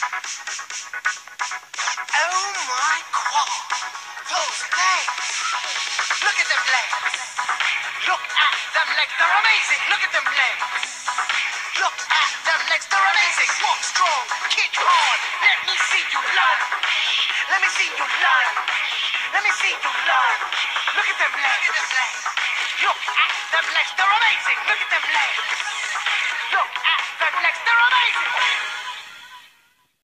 Oh my God! Those legs! Look at them legs! Look at them legs! They're amazing! Look at them legs! Look at them legs! They're amazing! Walk strong! Kick hard! Let me see you learn! Let me see you learn! Let me see you learn! Look at them legs! Look at them legs! They're amazing! Look at them legs! Look